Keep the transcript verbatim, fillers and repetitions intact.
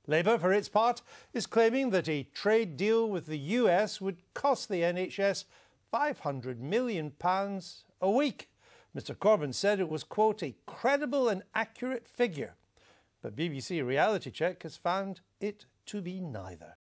Labour, for its part, is claiming that a trade deal with the U S would cost the N H S five hundred million pounds a week. Mister Corbyn said it was, quote, a credible and accurate figure. But B B C Reality Check has found it to be neither.